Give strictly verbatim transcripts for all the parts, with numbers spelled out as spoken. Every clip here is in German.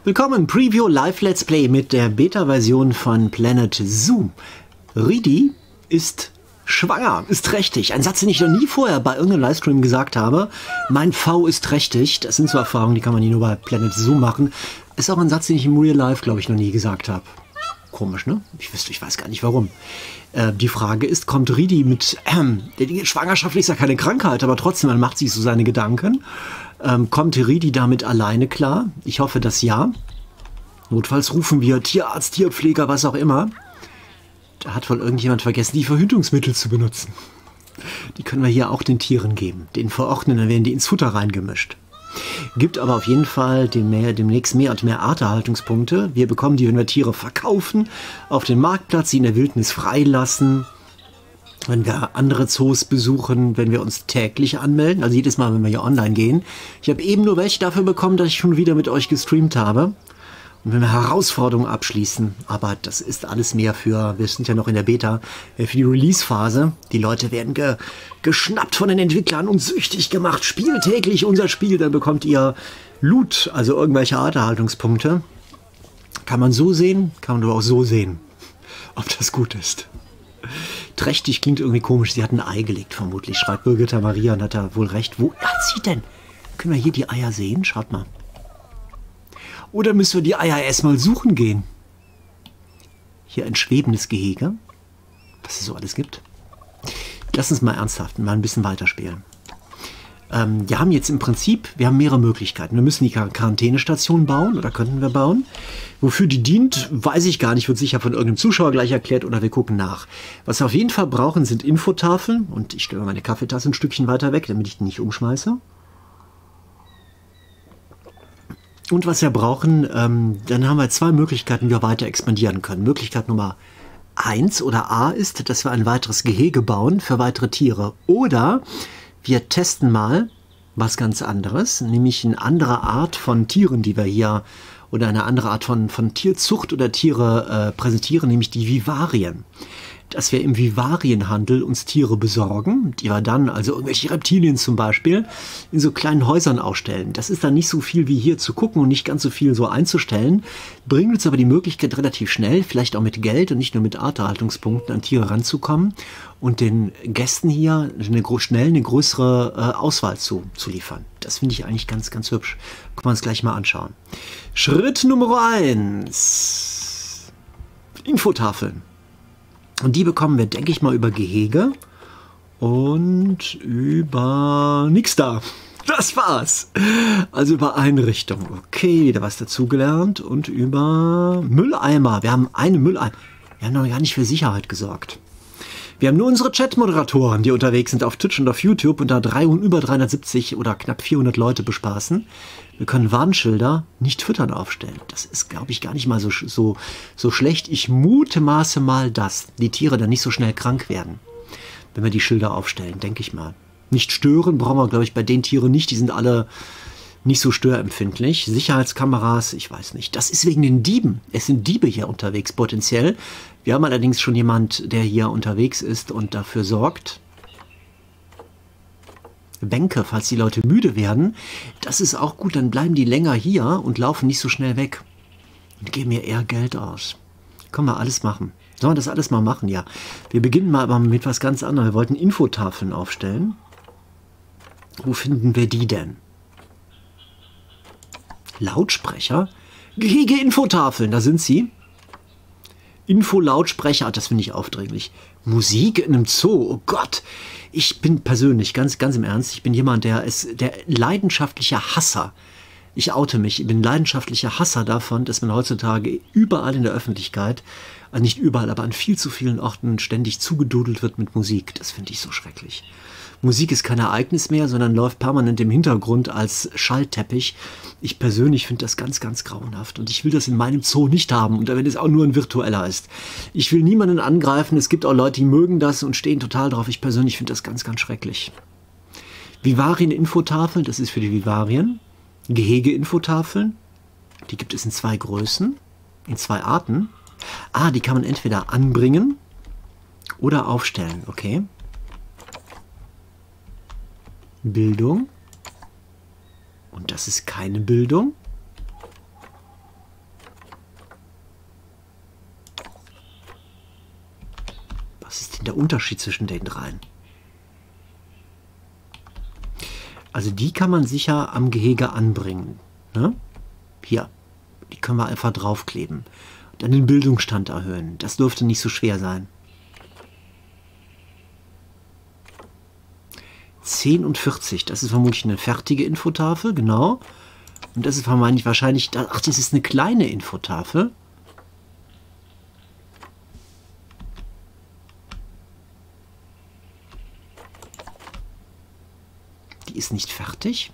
Willkommen, Preview Live Let's Play mit der Beta-Version von Planet Zoo. Ridi ist schwanger, ist trächtig. Ein Satz, den ich noch nie vorher bei irgendeinem Livestream gesagt habe. Mein V ist trächtig. Das sind so Erfahrungen, die kann man nie nur bei Planet Zoo machen. Ist auch ein Satz, den ich im Real Life, glaube ich, noch nie gesagt habe. Komisch, ne? Ich wüsste, ich weiß gar nicht warum. Äh, die Frage ist, kommt Ridi mit... Ähm, die Schwangerschaft ist ja keine Krankheit, aber trotzdem, man macht sich so seine Gedanken. Ähm, kommt Ridi damit alleine klar? Ich hoffe, dass ja. Notfalls rufen wir Tierarzt, Tierpfleger, was auch immer. Da hat wohl irgendjemand vergessen, die Verhütungsmittel zu benutzen. Die können wir hier auch den Tieren geben. Den verordnen, dann werden die ins Futter reingemischt. Gibt aber auf jeden Fall demnächst mehr und mehr Arterhaltungspunkte. Wir bekommen die, wenn wir Tiere verkaufen, auf den Marktplatz, sie in der Wildnis freilassen. Wenn wir andere Zoos besuchen, wenn wir uns täglich anmelden, also jedes Mal, wenn wir hier online gehen. Ich habe eben nur welche dafür bekommen, dass ich schon wieder mit euch gestreamt habe. Und wenn wir Herausforderungen abschließen, aber das ist alles mehr für, wir sind ja noch in der Beta, für die Release-Phase. Die Leute werden ge, geschnappt von den Entwicklern und süchtig gemacht. Spielt täglich unser Spiel, dann bekommt ihr Loot, also irgendwelche Arterhaltungspunkte. Kann man so sehen, kann man aber auch so sehen, ob das gut ist. Trächtig klingt irgendwie komisch, sie hat ein Ei gelegt vermutlich, schreibt Birgitta Maria und hat da wohl recht. Wo hat sie denn? Können wir hier die Eier sehen? Schaut mal. Oder müssen wir die Eier erstmal suchen gehen? Hier ein schwebendes Gehege, was es so alles gibt. Lass uns mal ernsthaft mal ein bisschen weiterspielen. Ähm, wir haben jetzt im Prinzip, wir haben mehrere Möglichkeiten. Wir müssen die Quarantänestation bauen oder könnten wir bauen. Wofür die dient, weiß ich gar nicht, wird sicher von irgendeinem Zuschauer gleich erklärt oder wir gucken nach. Was wir auf jeden Fall brauchen, sind Infotafeln und ich stelle meine Kaffeetasse ein Stückchen weiter weg, damit ich die nicht umschmeiße. Und was wir brauchen, ähm, dann haben wir zwei Möglichkeiten, wie wir weiter expandieren können. Möglichkeit Nummer eins oder A ist, dass wir ein weiteres Gehege bauen für weitere Tiere. Oder wir testen mal was ganz anderes, nämlich eine andere Art von Tieren, die wir hier, oder eine andere Art von, von Tierzucht oder Tiere äh, präsentieren, nämlich die Vivarien. Dass wir im Vivarienhandel uns Tiere besorgen, die wir dann, also irgendwelche Reptilien zum Beispiel, in so kleinen Häusern ausstellen. Das ist dann nicht so viel wie hier zu gucken und nicht ganz so viel so einzustellen, bringt uns aber die Möglichkeit relativ schnell, vielleicht auch mit Geld und nicht nur mit Arterhaltungspunkten an Tiere ranzukommen und den Gästen hier eine, schnell eine größere äh, Auswahl zu, zu liefern. Das finde ich eigentlich ganz, ganz hübsch. Können wir uns gleich mal anschauen. Schritt Nummer eins. Infotafeln. Und die bekommen wir, denke ich mal, über Gehege und über nix da. Das war's. Also über Einrichtung. Okay, wieder was dazugelernt. Und über Mülleimer. Wir haben eine Mülleimer. Wir haben noch gar nicht für Sicherheit gesorgt. Wir haben nur unsere Chat-Moderatoren, die unterwegs sind auf Twitch und auf YouTube und da dreihundert, über dreihundertsiebzig oder knapp vierhundert Leute bespaßen. Wir können Warnschilder nicht füttern aufstellen. Das ist, glaube ich, gar nicht mal so, so, so schlecht. Ich mutmaße mal, dass die Tiere dann nicht so schnell krank werden, wenn wir die Schilder aufstellen, denke ich mal. Nicht stören brauchen wir, glaube ich, bei den Tieren nicht. Die sind alle nicht so störempfindlich. Sicherheitskameras, ich weiß nicht. Das ist wegen den Dieben. Es sind Diebe hier unterwegs potenziell. Wir haben allerdings schon jemand, der hier unterwegs ist und dafür sorgt. Bänke, falls die Leute müde werden. Das ist auch gut, dann bleiben die länger hier und laufen nicht so schnell weg. Und geben mir eher Geld aus. Können wir alles machen. Sollen wir das alles mal machen? Ja. Wir beginnen mal aber mit was ganz anderem. Wir wollten Infotafeln aufstellen. Wo finden wir die denn? Lautsprecher? Gehege-Infotafeln, da sind sie. Info-Lautsprecher, das finde ich aufdringlich. Musik in einem Zoo, oh Gott. Ich bin persönlich, ganz, ganz im Ernst, ich bin jemand, der ist der leidenschaftliche Hasser. Ich oute mich, ich bin leidenschaftlicher Hasser davon, dass man heutzutage überall in der Öffentlichkeit, also nicht überall, aber an viel zu vielen Orten ständig zugedudelt wird mit Musik. Das finde ich so schrecklich. Musik ist kein Ereignis mehr, sondern läuft permanent im Hintergrund als Schallteppich. Ich persönlich finde das ganz, ganz grauenhaft. Und ich will das in meinem Zoo nicht haben. Und wenn es auch nur ein virtueller ist. Ich will niemanden angreifen. Es gibt auch Leute, die mögen das und stehen total drauf. Ich persönlich finde das ganz, ganz schrecklich. Vivarien-Infotafeln, das ist für die Vivarien. Gehege-Infotafeln, die gibt es in zwei Größen, in zwei Arten. Ah, die kann man entweder anbringen oder aufstellen. Okay. Bildung. Und das ist keine Bildung. der Unterschied zwischen den dreien. Also die kann man sicher am Gehege anbringen. Ne? Hier, die können wir einfach draufkleben. Und dann den Bildungsstand erhöhen. Das dürfte nicht so schwer sein. zehn und vierzig, das ist vermutlich eine fertige Infotafel, genau. Und das ist vermutlich wahrscheinlich, ach, das ist eine kleine Infotafel. Die ist nicht fertig.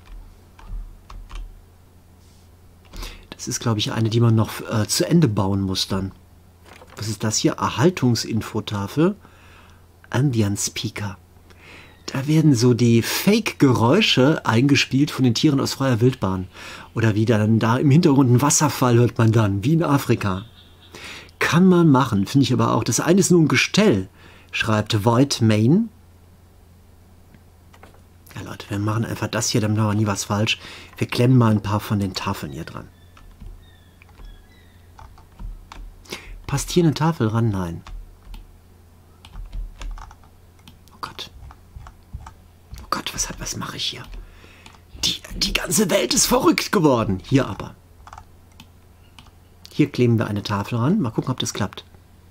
Das ist, glaube ich, eine, die man noch äh, zu Ende bauen muss dann. Was ist das hier? Erhaltungsinfotafel. Ambient Speaker. Da werden so die Fake-Geräusche eingespielt von den Tieren aus freier Wildbahn. Oder wie dann da im Hintergrund ein Wasserfall hört man dann, wie in Afrika. Kann man machen, finde ich aber auch. Das eine ist nur ein Gestell, schreibt Void Main. Ja Leute, wir machen einfach das hier, dann machen wir nie was falsch. Wir klemmen mal ein paar von den Tafeln hier dran. Passt hier eine Tafel ran? Nein. Oh Gott. Oh Gott, was, was mache ich hier? Die, die ganze Welt ist verrückt geworden. Hier aber. Hier kleben wir eine Tafel ran. Mal gucken, ob das klappt.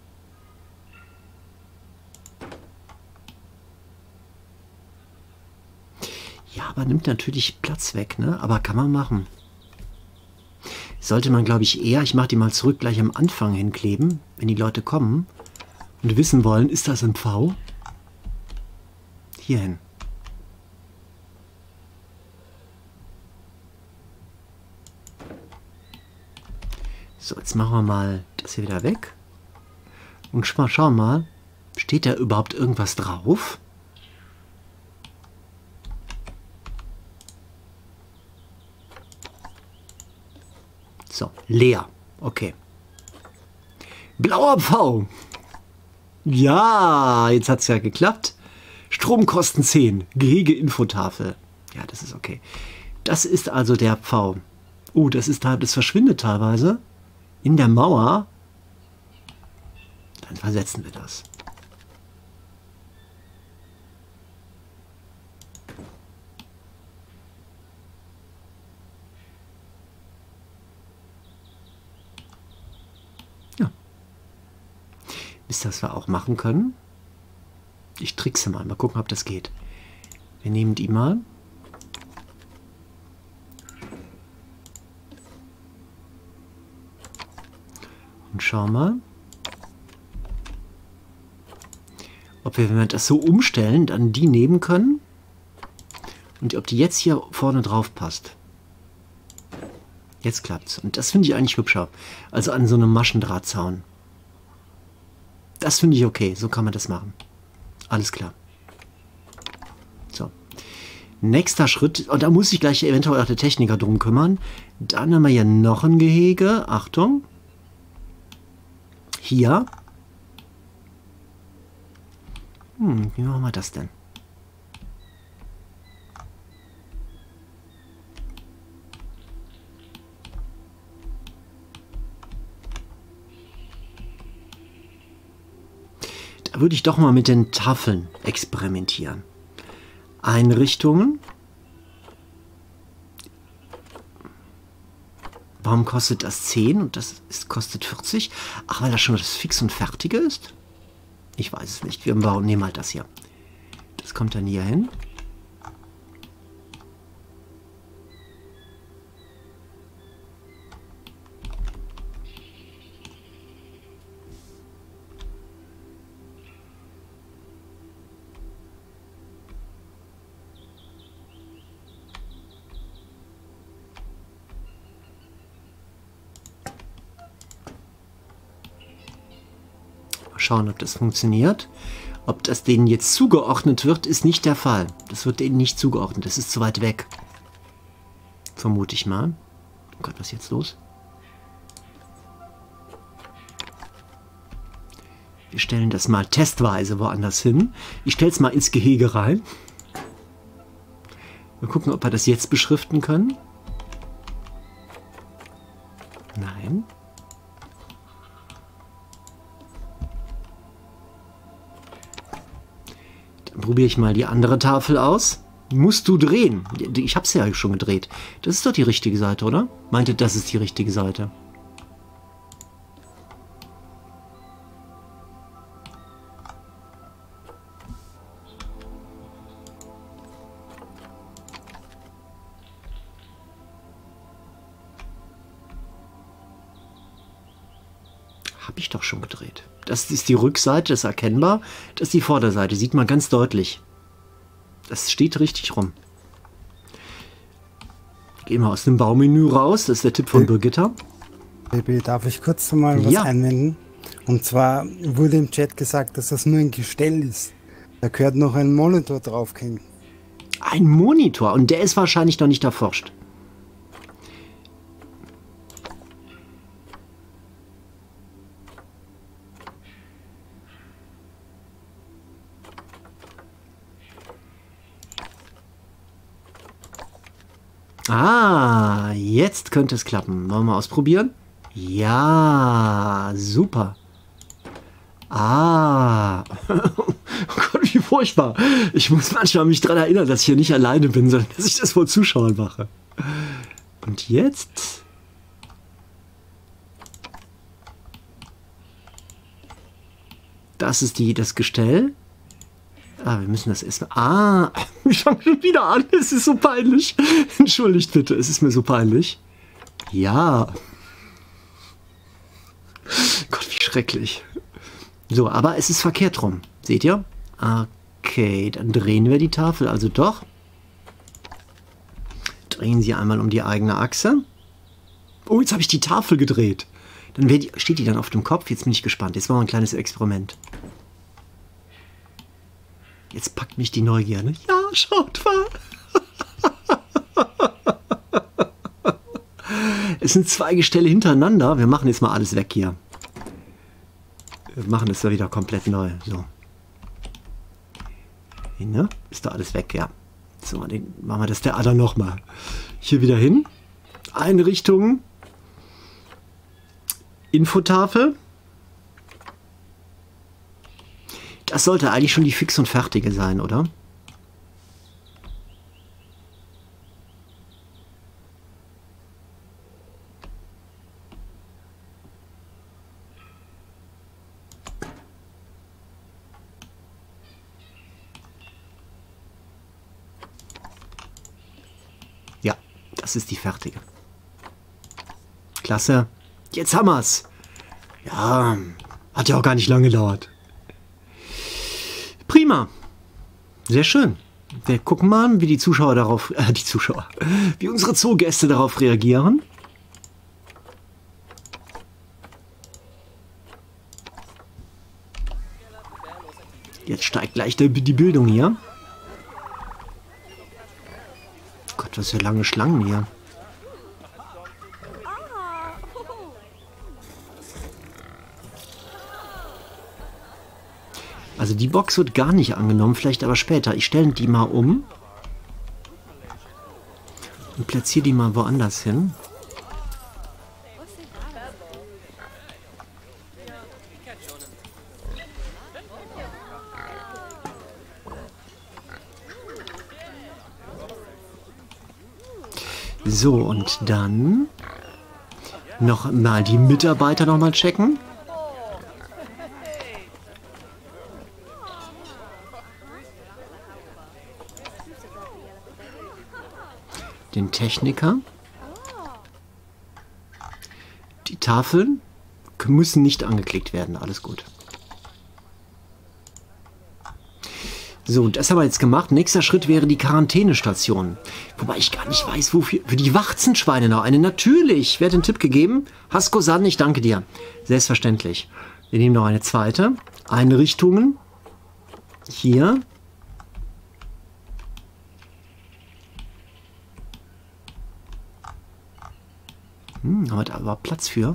Ja, aber nimmt natürlich Platz weg, ne? Aber kann man machen. Sollte man, glaube ich, eher, ich mache die mal zurück, gleich am Anfang hinkleben, wenn die Leute kommen und wissen wollen, ist das ein V? Hier hin. So, jetzt machen wir mal das hier wieder weg. Und schauen mal, steht da überhaupt irgendwas drauf? So, leer. Okay. Blauer V. Ja, jetzt hat es ja geklappt. Stromkosten zehn. Gehege-Infotafel. Ja, das ist okay. Das ist also der V. Oh, das ist da, das verschwindet teilweise in der Mauer. Dann versetzen wir das. Ist das wir auch machen können. Ich trickse mal. Mal gucken, ob das geht. Wir nehmen die mal. Und schauen mal, ob wir, wenn wir das so umstellen, dann die nehmen können. Und ob die jetzt hier vorne drauf passt. Jetzt klappt's. Und das finde ich eigentlich hübscher. Also an so einem Maschendrahtzaun. Das finde ich okay, so kann man das machen. Alles klar. So. Nächster Schritt, und da muss sich gleich eventuell auch der Techniker drum kümmern. Dann haben wir hier noch ein Gehege. Achtung. Hier. Hm, wie machen wir das denn? Da würde ich doch mal mit den Tafeln experimentieren. Einrichtungen. Warum kostet das zehn und das ist, kostet vierzig? Ach, weil das schon das Fix und Fertige ist? Ich weiß es nicht. Wir bauen, nehmen halt das hier. Das kommt dann hier hin. Schauen, ob das funktioniert. Ob das denen jetzt zugeordnet wird, ist nicht der Fall. Das wird denen nicht zugeordnet. Das ist zu weit weg. Vermute ich mal. Oh Gott, was ist jetzt los? Wir stellen das mal testweise woanders hin. Ich stelle es mal ins Gehege rein. Wir gucken, ob wir das jetzt beschriften können. Nein. Probiere ich mal die andere Tafel aus. Musst du drehen. Ich habe es ja schon gedreht. Das ist doch die richtige Seite, oder? Meinte, das ist die richtige Seite. Habe ich doch schon gedreht. Das ist die Rückseite, das ist erkennbar. Das ist die Vorderseite, sieht man ganz deutlich. Das steht richtig rum. Gehen wir aus dem Baumenü raus, das ist der Tipp von Birgitta. Baby, darf ich kurz mal was Ja. einwenden? Und zwar wurde im Chat gesagt, dass das nur ein Gestell ist. Da gehört noch ein Monitor draufgehängt. Ein Monitor, und der ist wahrscheinlich noch nicht erforscht. Ah, jetzt könnte es klappen. Wollen wir mal ausprobieren? Ja, super. Ah. Oh Gott, wie furchtbar. Ich muss manchmal mich daran erinnern, dass ich hier nicht alleine bin, sondern dass ich das vor Zuschauern mache. Und jetzt? Das ist die, das Gestell. Ah, wir müssen das erstmal... Ah, ich fange schon wieder an. Es ist so peinlich. Entschuldigt bitte, es ist mir so peinlich. Ja. Gott, wie schrecklich. So, aber es ist verkehrt rum. Seht ihr? Okay, dann drehen wir die Tafel also doch. Drehen sie einmal um die eigene Achse. Oh, jetzt habe ich die Tafel gedreht. Dann die, steht die dann auf dem Kopf. Jetzt bin ich gespannt. Jetzt machen wir ein kleines Experiment. Jetzt packt mich die Neugier, ne? Ja, schaut mal. Es sind zwei Gestelle hintereinander. Wir machen jetzt mal alles weg hier. Wir machen es ja wieder komplett neu. So. Hier, ne? Ist da alles weg, ja. So, dann machen wir das der Ader nochmal. Hier wieder hin. Einrichtungen. Infotafel. Das sollte eigentlich schon die fix und fertige sein, oder? Ja, das ist die fertige. Klasse. Jetzt haben wir's. Ja, hat ja auch gar nicht lange gedauert. Prima. Sehr schön. Wir gucken mal, wie die Zuschauer darauf, äh, die Zuschauer, wie unsere Zoogäste darauf reagieren. Jetzt steigt gleich die, die Bildung hier. Gott, was für lange Schlangen hier. Also die Box wird gar nicht angenommen, vielleicht aber später. Ich stelle die mal um und platziere die mal woanders hin. So, und dann noch mal die Mitarbeiter noch mal checken. Den Techniker. Die Tafeln müssen nicht angeklickt werden. Alles gut. So, das haben wir jetzt gemacht. Nächster Schritt wäre die Quarantänestation. Wobei ich gar nicht weiß, wofür. Für die Warzenschweine noch eine. Natürlich. Wer hat den Tipp gegeben? Hasko San, ich danke dir. Selbstverständlich. Wir nehmen noch eine zweite. Einrichtungen. Hier. Hm, haben wir da aber Platz für?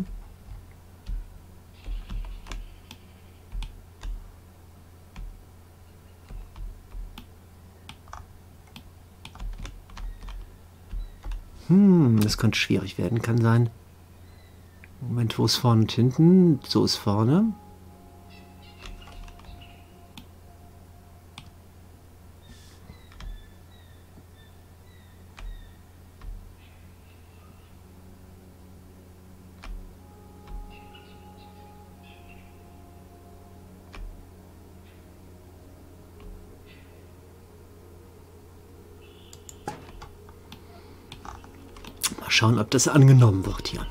Hm, das könnte schwierig werden, kann sein. Moment, wo ist vorne und hinten? So ist vorne. schauen, ob das angenommen wird hier.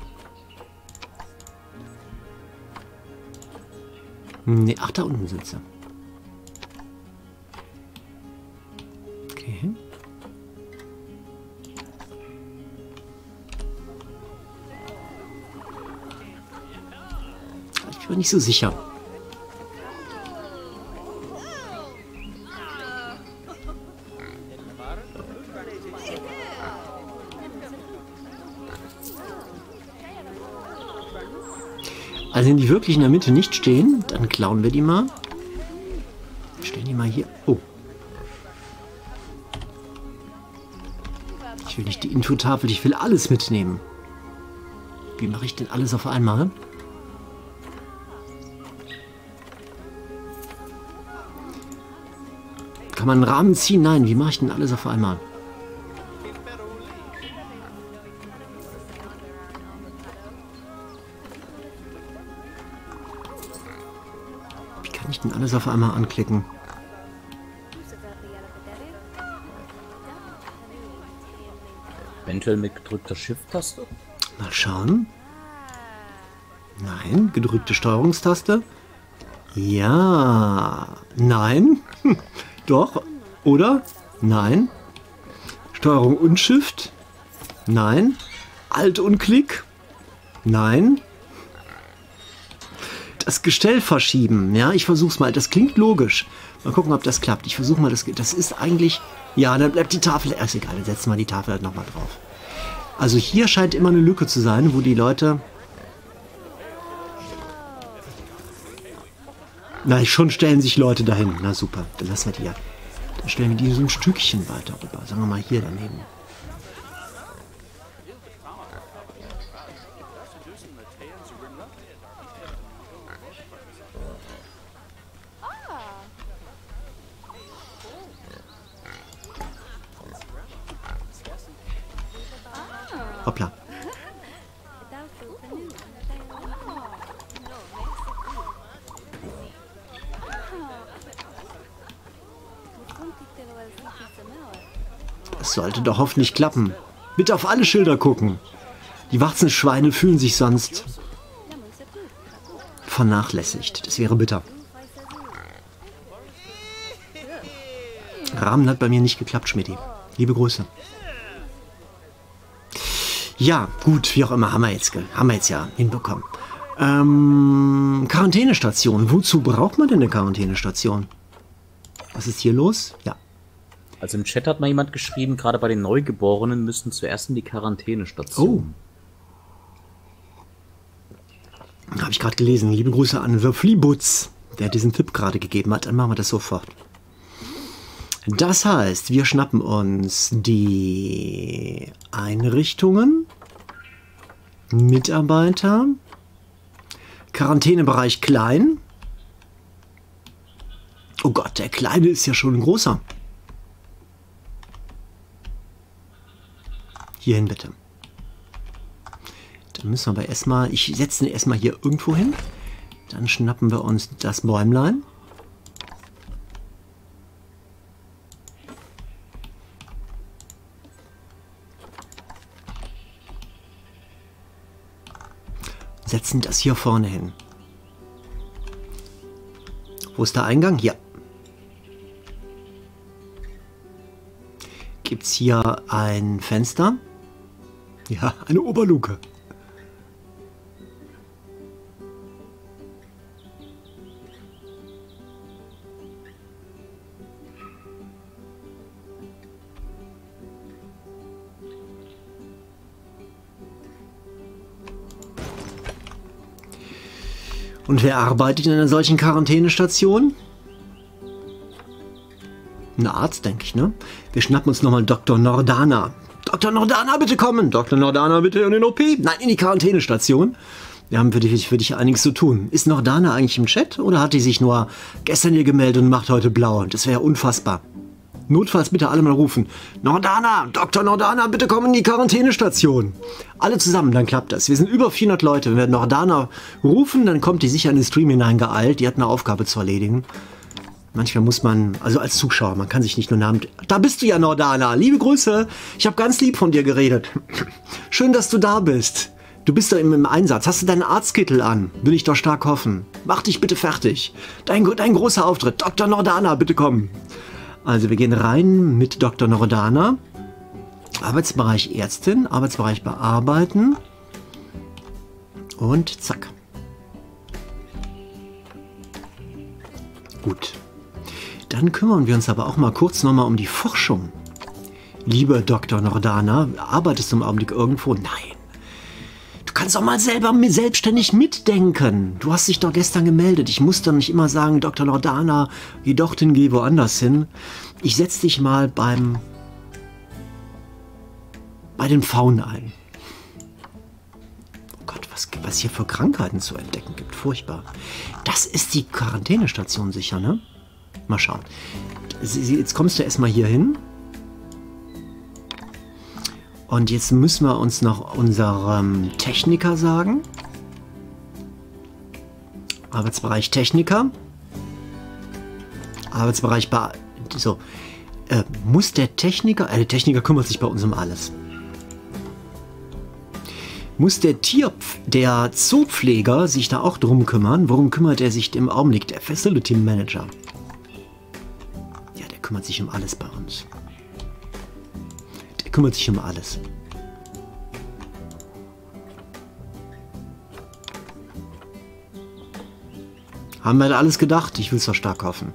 Ne, ach, da unten sind sie. Okay. Ich bin nicht so sicher. Also wenn die wirklich in der Mitte nicht stehen, dann klauen wir die mal. Stellen die mal hier. Oh. Ich will nicht die Infotafel, ich will alles mitnehmen. Wie mache ich denn alles auf einmal? Kann man einen Rahmen ziehen? Nein, wie mache ich denn alles auf einmal? Wie kann ich denn alles auf einmal anklicken? Eventuell mit gedrückter Shift-Taste? Mal schauen. Nein, gedrückte Steuerungstaste. Ja. Nein. Doch. Oder? Nein. Steuerung und Shift. Nein. Alt und Klick. Nein. Das Gestell verschieben. Ja, ich versuch's mal. Das klingt logisch. Mal gucken, ob das klappt. Ich versuche mal, das Das ist eigentlich... Ja, dann bleibt die Tafel... Ist egal, dann setzen wir die Tafel halt nochmal drauf. Also hier scheint immer eine Lücke zu sein, wo die Leute... Na, schon stellen sich Leute dahin. Na super, dann lassen wir die ja. Dann stellen wir die so ein Stückchen weiter rüber. Sagen wir mal hier daneben. Hoppla. Das sollte doch hoffentlich klappen. Bitte auf alle Schilder gucken. Die Warzenschweine fühlen sich sonst vernachlässigt. Das wäre bitter. Rahmen hat bei mir nicht geklappt, Schmidti. Liebe Grüße. Ja, gut, wie auch immer, haben wir jetzt, haben wir jetzt ja hinbekommen. Ähm, Quarantänestation. Wozu braucht man denn eine Quarantänestation? Was ist hier los? Ja. Also im Chat hat mal jemand geschrieben, gerade bei den Neugeborenen müssen zuerst in die Quarantänestation. Oh. Habe ich gerade gelesen. Liebe Grüße an The Fleabutz, der diesen Tipp gerade gegeben hat. Dann machen wir das sofort. Das heißt, wir schnappen uns die Einrichtungen, Mitarbeiter, Quarantänebereich klein. Oh Gott, der Kleine ist ja schon ein großer. Hierhin bitte. Dann müssen wir aber erstmal, ich setze ihn erstmal hier irgendwo hin. Dann schnappen wir uns das Bäumlein. Setzen das hier vorne hin. Wo ist der Eingang? Hier. Gibt es hier ein Fenster? Ja, eine Oberluke. Und wer arbeitet in einer solchen Quarantänestation? Ein Arzt, denke ich, ne? Wir schnappen uns nochmal Doktor Nordana. Doktor Nordana, bitte kommen! Doktor Nordana, bitte in den O P! Nein, in die Quarantänestation. Wir haben für dich, für dich einiges zu tun. Ist Nordana eigentlich im Chat oder hat die sich nur gestern hier gemeldet und macht heute blau? Das wäre unfassbar. Notfalls bitte alle mal rufen. Nordana, Doktor Nordana, bitte kommen in die Quarantänestation. Alle zusammen, dann klappt das. Wir sind über vierhundert Leute. Wenn wir Nordana rufen, dann kommt die sicher in den Stream hineingeeilt. Die hat eine Aufgabe zu erledigen. Manchmal muss man, also als Zuschauer, man kann sich nicht nur namentlich... Da bist du ja, Nordana. Liebe Grüße. Ich habe ganz lieb von dir geredet. Schön, dass du da bist. Du bist doch im, im Einsatz. Hast du deinen Arztkittel an? Will ich doch stark hoffen. Mach dich bitte fertig. Dein, dein großer Auftritt. Doktor Nordana, bitte komm. Also wir gehen rein mit Doktor Nordana. Arbeitsbereich Ärztin, Arbeitsbereich Bearbeiten. Und zack. Gut. Dann kümmern wir uns aber auch mal kurz nochmal um die Forschung. Lieber Doktor Nordana, arbeitest du im Augenblick irgendwo? Nein. Du kannst doch mal selber selbstständig mitdenken. Du hast dich doch gestern gemeldet. Ich muss doch nicht immer sagen, Doktor Nordana, geh dorthin, geh woanders hin. Ich setze dich mal beim bei den Pfauen ein. Oh Gott, was, was hier für Krankheiten zu entdecken gibt. Furchtbar. Das ist die Quarantänestation sicher, ne? Mal schauen. Jetzt kommst du erstmal hier hin. Und jetzt müssen wir uns noch unserem Techniker sagen. Arbeitsbereich Techniker. Arbeitsbereich Ba... So. Äh, muss der Techniker... Äh, der Techniker kümmert sich bei uns um alles. Muss der Tier... Der Zoopfleger sich da auch drum kümmern? Worum kümmert er sich im Augenblick? Der Facility Manager. Ja, der kümmert sich um alles bei uns. Der kümmert sich um alles. Haben wir da alles gedacht? Ich will es doch stark hoffen.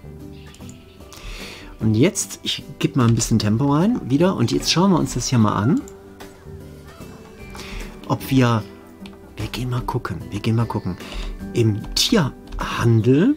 Und jetzt, ich gebe mal ein bisschen Tempo rein, wieder. Und jetzt schauen wir uns das hier mal an. Ob wir... Wir gehen mal gucken, wir gehen mal gucken. Im Tierhandel...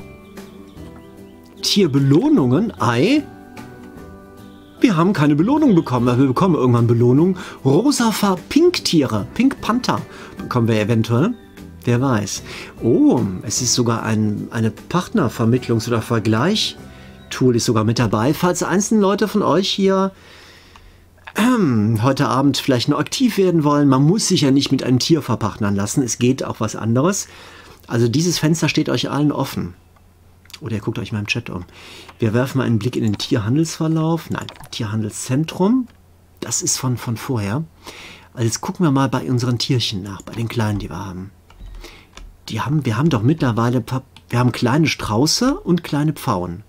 Tierbelohnungen, Ei... Wir haben keine Belohnung bekommen, aber wir bekommen irgendwann Belohnung. Rosa Pink-Tiere, Pink Panther bekommen wir eventuell. Wer weiß. Oh, es ist sogar ein eine Partnervermittlungs- oder Vergleich-Tool ist sogar mit dabei. Falls einzelne Leute von euch hier ähm, heute Abend vielleicht noch aktiv werden wollen, man muss sich ja nicht mit einem Tier verpartnern lassen. Es geht auch was anderes. Also dieses Fenster steht euch allen offen. Oder ihr guckt euch mal im Chat um. Wir werfen mal einen Blick in den Tierhandelsverlauf. Nein, Tierhandelszentrum. Das ist von, von vorher. Also jetzt gucken wir mal bei unseren Tierchen nach, bei den kleinen, die wir haben. Die haben wir haben doch mittlerweile, wir haben kleine Strauße und kleine Pfauen.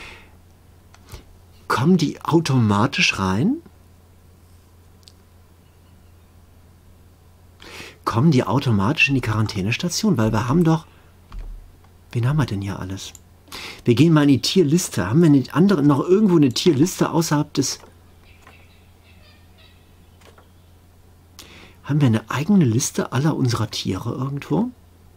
Kommen die automatisch rein? Kommen die automatisch in die Quarantänestation? Weil wir haben doch... Wen haben wir denn hier alles? Wir gehen mal in die Tierliste. Haben wir eine andere, noch irgendwo eine Tierliste außerhalb des... Haben wir eine eigene Liste aller unserer Tiere irgendwo?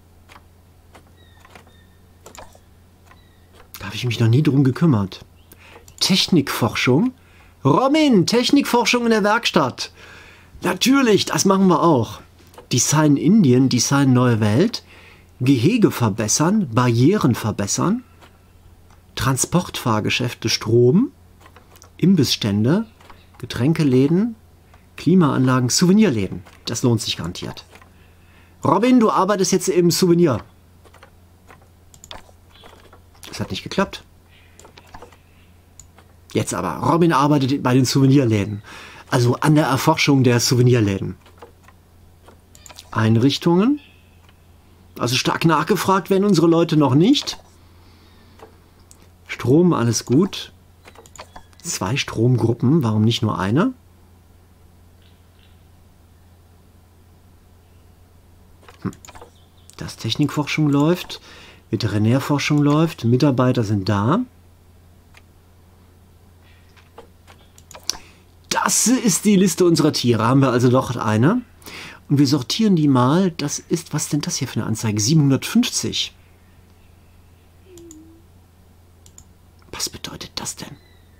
Da habe ich mich noch nie drum gekümmert. Technikforschung? Robin, Technikforschung in der Werkstatt. Natürlich, das machen wir auch. Design Indien, Design Neue Welt. Gehege verbessern, Barrieren verbessern. Transportfahrgeschäfte, Strom. Imbissstände, Getränkeläden, Klimaanlagen, Souvenirläden. Das lohnt sich garantiert. Robin, du arbeitest jetzt im Souvenir. Das hat nicht geklappt. Jetzt aber. Robin arbeitet bei den Souvenirläden. Also an der Erforschung der Souvenirläden. Einrichtungen. Also stark nachgefragt werden unsere Leute noch nicht. Strom, alles gut. Zwei Stromgruppen, warum nicht nur eine? Hm. Das Technikforschung läuft. Veterinärforschung läuft. Mitarbeiter sind da. Das ist die Liste unserer Tiere. Haben wir also doch eine. Und wir sortieren die mal. Das ist, was denn das hier für eine Anzeige? siebenhundertfünfzig. Was bedeutet das denn?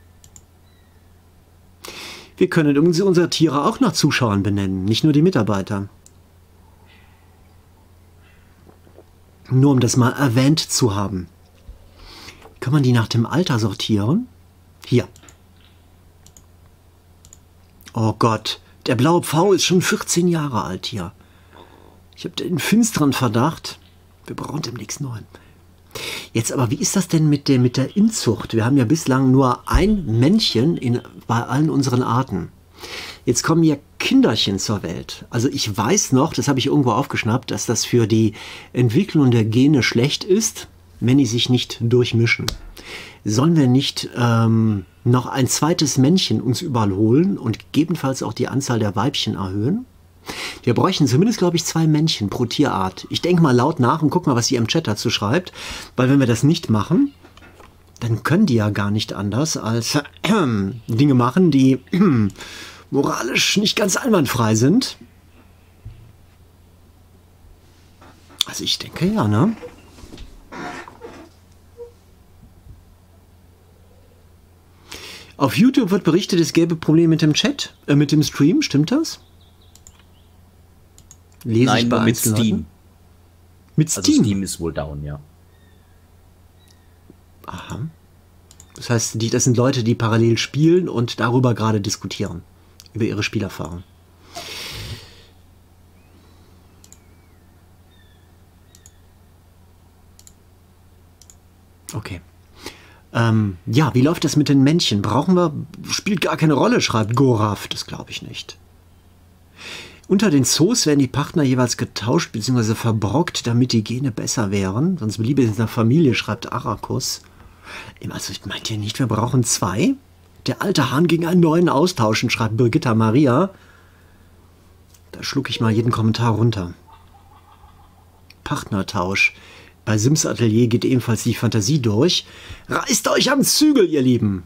Wir können unsere Tiere auch nach Zuschauern benennen, nicht nur die Mitarbeiter. Nur um das mal erwähnt zu haben. Kann man die nach dem Alter sortieren? Hier. Oh Gott, der blaue Pfau ist schon vierzehn Jahre alt hier. Ich habe den finsteren Verdacht, wir brauchen demnächst neuen. Jetzt aber, wie ist das denn mit der, mit der Inzucht? Wir haben ja bislang nur ein Männchen in, bei allen unseren Arten. Jetzt kommen ja Kinderchen zur Welt. Also ich weiß noch, das habe ich irgendwo aufgeschnappt, dass das für die Entwicklung der Gene schlecht ist, wenn die sich nicht durchmischen. Sollen wir nicht ähm, noch ein zweites Männchen uns überall holen und gegebenenfalls auch die Anzahl der Weibchen erhöhen? Wir bräuchten zumindest, glaube ich, zwei Männchen pro Tierart. Ich denke mal laut nach und guck mal, was ihr im Chat dazu schreibt. Weil wenn wir das nicht machen, dann können die ja gar nicht anders als äh, Dinge machen, die äh, moralisch nicht ganz einwandfrei sind. Also ich denke ja, ne? Auf YouTube wird berichtet, es gäbe Probleme mit dem Chat, äh, mit dem Stream. Stimmt das? Lese Nein, ich bei nur mit Einzelleuten? Steam. Mit Steam? Also Steam ist wohl down, ja. Aha. Das heißt, die, das sind Leute, die parallel spielen und darüber gerade diskutieren. Über ihre Spielerfahrung. Okay. Ähm, ja, wie läuft das mit den Männchen? Brauchen wir... Spielt gar keine Rolle, schreibt Goraf. Das glaube ich nicht. Unter den Zoos werden die Partner jeweils getauscht bzw. verbrockt, damit die Gene besser wären. Sonst bliebe es in der Familie, schreibt Arakus. Also meint ihr nicht, wir brauchen zwei? Der alte Hahn gegen einen neuen austauschen, schreibt Brigitta Maria. Da schluck ich mal jeden Kommentar runter. Partnertausch. Bei Sims Atelier geht ebenfalls die Fantasie durch. Reißt euch am Zügel, ihr Lieben!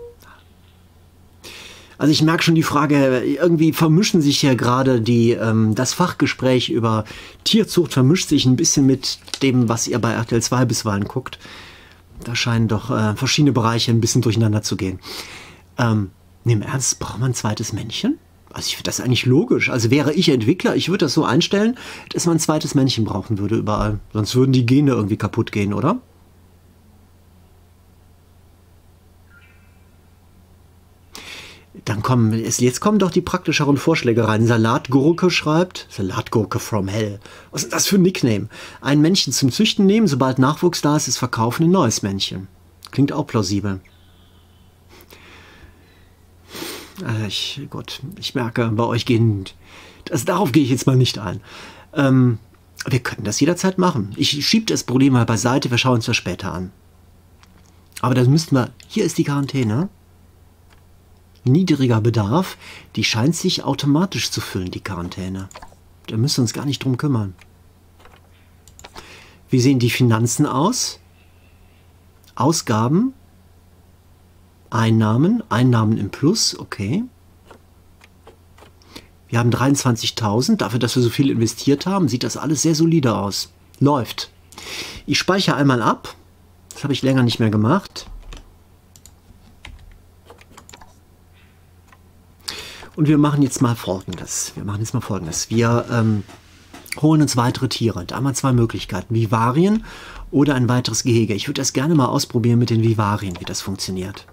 Also ich merke schon die Frage, irgendwie vermischen sich hier gerade die, ähm, das Fachgespräch über Tierzucht vermischt sich ein bisschen mit dem, was ihr bei R T L zwei bisweilen guckt. Da scheinen doch äh, verschiedene Bereiche ein bisschen durcheinander zu gehen. Ähm, im Ernst, braucht man ein zweites Männchen? Also ich finde das eigentlich logisch. Also wäre ich Entwickler, ich würde das so einstellen, dass man ein zweites Männchen brauchen würde überall. Sonst würden die Gene irgendwie kaputt gehen, oder? Dann kommen, jetzt kommen doch die praktischeren Vorschläge rein. Salatgurke schreibt, Salatgurke from hell. Was ist das für ein Nickname? Ein Männchen zum Züchten nehmen, sobald Nachwuchs da ist, ist verkaufen ein neues Männchen. Klingt auch plausibel. Also ich, Gott, ich merke, bei euch gehen, das, darauf gehe ich jetzt mal nicht ein. Ähm, wir können das jederzeit machen. Ich schiebe das Problem mal beiseite, wir schauen uns das später an. Aber das müssten wir, hier ist die Quarantäne. Niedriger Bedarf, die scheint sich automatisch zu füllen, die Quarantäne. Da müssen wir uns gar nicht drum kümmern. Wie sehen die Finanzen aus? Ausgaben, Einnahmen, Einnahmen im Plus, okay. Wir haben dreiundzwanzigtausend, dafür, dass wir so viel investiert haben, sieht das alles sehr solide aus. Läuft. Ich speichere einmal ab, das habe ich länger nicht mehr gemacht. Und wir machen jetzt mal Folgendes. Wir machen jetzt mal Folgendes. Wir ähm, holen uns weitere Tiere. Da haben wir zwei Möglichkeiten. Vivarien oder ein weiteres Gehege. Ich würde das gerne mal ausprobieren mit den Vivarien, wie das funktioniert.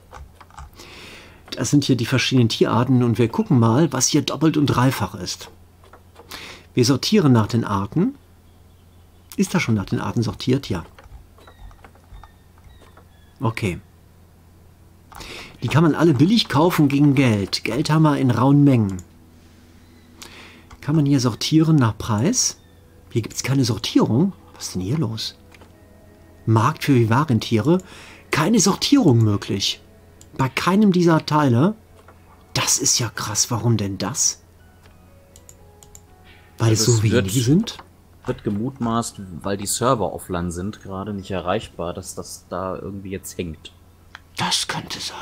Das sind hier die verschiedenen Tierarten und wir gucken mal, was hier doppelt und dreifach ist. Wir sortieren nach den Arten. Ist das schon nach den Arten sortiert? Ja. Okay. Die kann man alle billig kaufen gegen Geld. Geld haben wir in rauen Mengen. Kann man hier sortieren nach Preis? Hier gibt es keine Sortierung. Was ist denn hier los? Markt für Vivarientiere. Keine Sortierung möglich. Bei keinem dieser Teile. Das ist ja krass. Warum denn das? Weil es so wenige sind? Wird gemutmaßt, weil die Server offline sind, gerade nicht erreichbar, dass das da irgendwie jetzt hängt. Das könnte sein.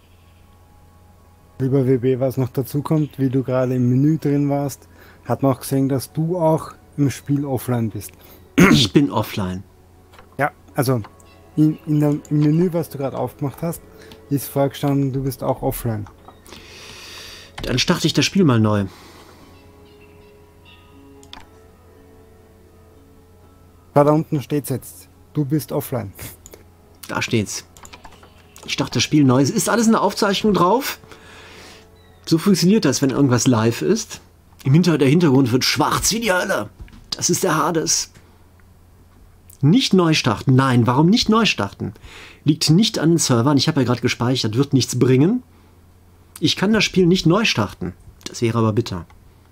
Lieber W B, was noch dazu kommt, wie du gerade im Menü drin warst, hat man auch gesehen, dass du auch im Spiel offline bist. Ich bin offline. Ja, also in, in der, im Menü, was du gerade aufgemacht hast, ist vorgestanden, du bist auch offline. Dann starte ich das Spiel mal neu. Da unten steht's jetzt. Du bist offline. Da steht's. Ich starte das Spiel neu. Es ist alles eine Aufzeichnung drauf. So funktioniert das, wenn irgendwas live ist. Im Hinter der Hintergrund wird schwarz wie die Hölle. Das ist der Hades. Nicht neu starten. Nein, warum nicht neu starten? Liegt nicht an den Servern. Ich habe ja gerade gespeichert. Wird nichts bringen. Ich kann das Spiel nicht neu starten. Das wäre aber bitter.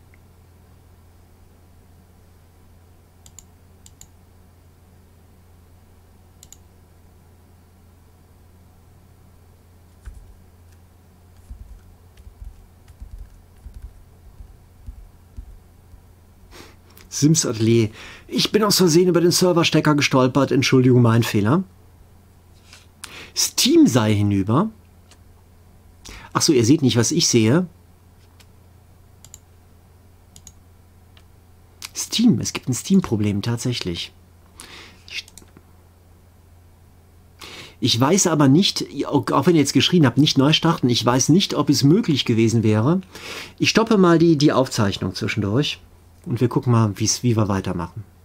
Sims Atelier. Ich bin aus Versehen über den Serverstecker gestolpert. Entschuldigung, mein Fehler. Steam sei hinüber. Achso, ihr seht nicht, was ich sehe. Steam. Es gibt ein Steam-Problem, tatsächlich. Ich weiß aber nicht, auch wenn ihr jetzt geschrien habt, nicht neu starten. Ich weiß nicht, ob es möglich gewesen wäre. Ich stoppe mal die, die Aufzeichnung zwischendurch. Und wir gucken mal, wie's, wie wir weitermachen.